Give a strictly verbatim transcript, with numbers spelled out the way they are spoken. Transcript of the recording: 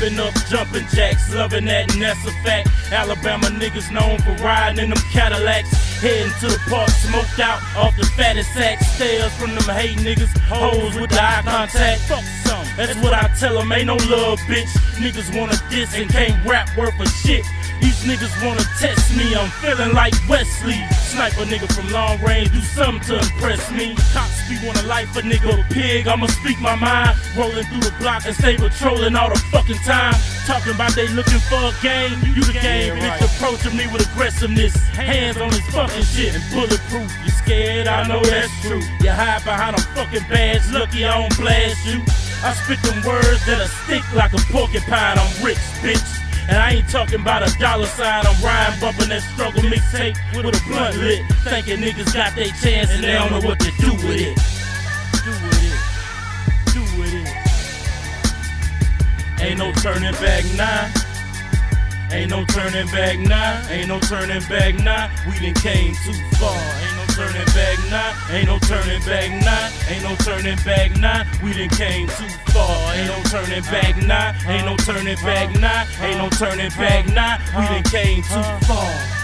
Whipping up jumping jacks, loving that, and that's a fact. Alabama niggas known for riding in them Cadillacs. Heading to the park, smoked out off the fattest sack. Stares from them hate niggas, hoes with the eye contact. Fuck some, that's what I tell them, ain't no love, bitch. Niggas wanna diss and can't rap worth a shit. These niggas wanna test me, I'm feeling like Wesley. Sniper nigga from long range, do something to impress me. Cops be wanna life a nigga a pig, I'ma speak my mind. Rolling through the block and stay patrolling all the fucking time. Talking about they looking for a game, you the game, bitch. Approaching me with aggressiveness, hands on this fucking shit and bulletproof. You scared? I know that's true. You hide behind a fucking badge, lucky I don't blast you. I spit them words that'll stick like a porcupine. I'm rich, bitch. And I ain't talking about a dollar sign, I'm rhyme bumping that struggle mixtape with a blunt lit. Thinking niggas got their chance and they don't know what to do with it. Do with it. Do with it. Ain't no turning back now. Ain't no turning back now. Ain't no turning back now. We done came too far. Ain't no turning back now. Ain't no turning back now. Ain't no turning back now. We done came too far. Ain't no turning back now. Ain't no turning back now. Ain't no turning back now. We done came too far.